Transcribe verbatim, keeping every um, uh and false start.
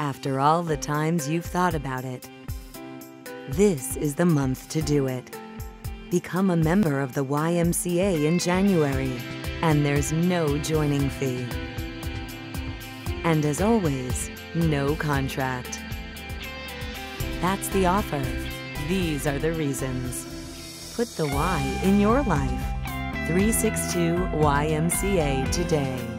After all the times you've thought about it, this is the month to do it. Become a member of the Y M C A in January, and there's no joining fee. And as always, no contract. That's the offer. These are the reasons. Put the Y in your life. three six two Y M C A today.